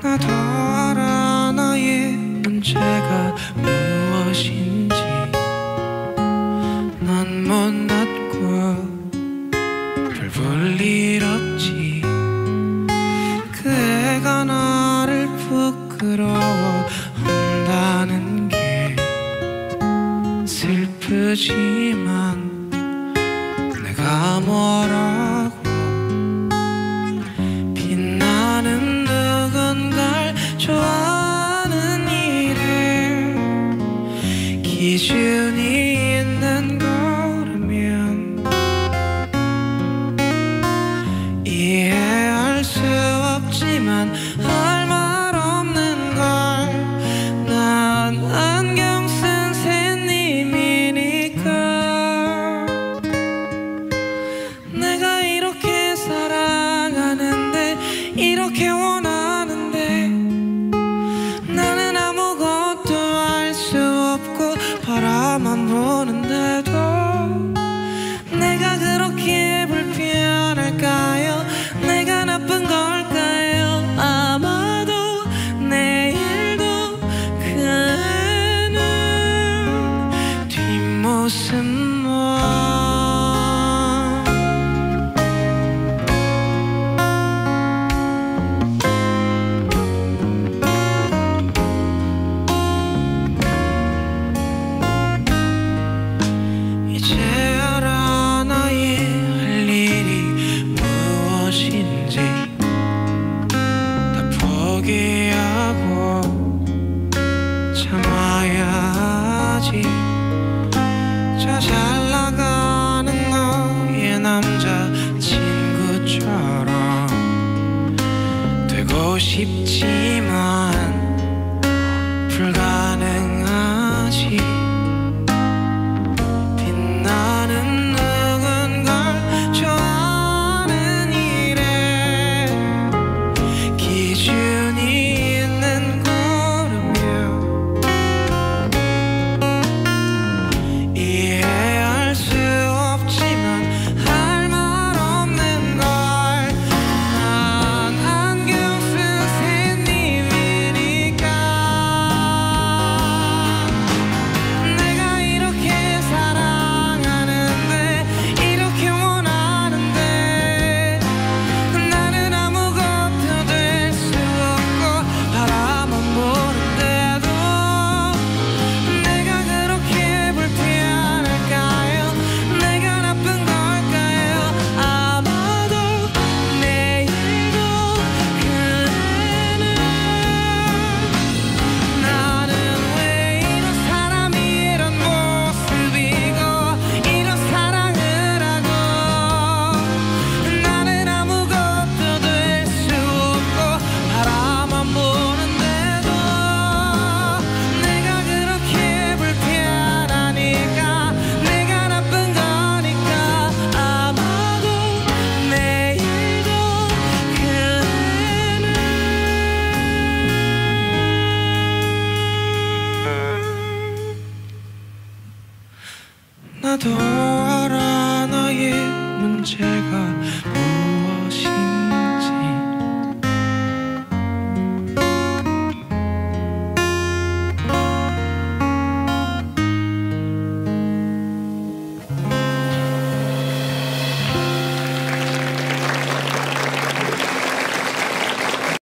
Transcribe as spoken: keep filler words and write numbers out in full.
나도 알아 나의 문제가 무엇인지. 난 못났고 별 볼 일 없지. 그 애가 나를 부끄러워한다는 게 슬프지만 내가 뭐라고. 빛나는 누군가를 좋아하는 일에 기준이 있는 거라면 이해할 수 없지만 할 말 없는 걸. 난 안경 쓴 새님이니까. 내가 이렇게 사랑하는데 이렇게 원하는데 나는 아무것도 할 수 없고 바라만 보는데도 내가 그렇게 불편할까요? 내가 나쁜 걸까요? 아마도 내일도 그 애는 뒷모습만. 이제 알아 나의 할 일이 무엇인지. 다 포기하고 참아야 하지. 저 잘나가는 너의 남자친구처럼 되고 싶지만 불가능하지. 빛나는 누군가를 좋아하는 일에 기준이 있는 거라며 이해할 수 없지만 할 말 없는 걸. 난 안경 쓴 새님이니까. 내가 이렇게 사랑하는데 이렇게 원하는데 나는 아무것도 될 수 없고 바라만 보는데도 내가 그렇게 불편할까요? 내가 나쁜 걸까요? 아마도 내일도 그 애는 나는 왜 이런 사람이 이런 모습이고 이런 사랑을 하고 나는 아무것도 될 수 없고 바라만 보는데도 내가 그렇게 불편하니까 내가 나쁜 거니까 아마도 내일도 그 애는 나도